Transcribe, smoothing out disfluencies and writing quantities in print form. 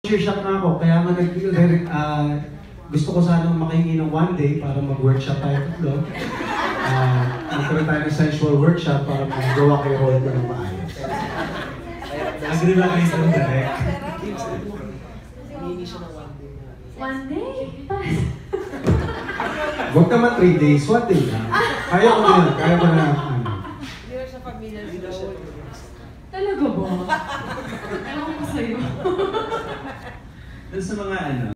Shop na ako, kaya nga gusto ko sanang makihingi ng one day para mag-workshop tayo tatlo. Magkaroon tayo ng sensual workshop para magawa kayo role ko ng maayos. Agree ba kayo sa direct? One day? Huwag naman 3 days, 1 day lang. Kaya ko na, kaya ko na. Hindi na siya familiar sa role. Talaga ba? Ewan ko sa'yo. Doon sa mga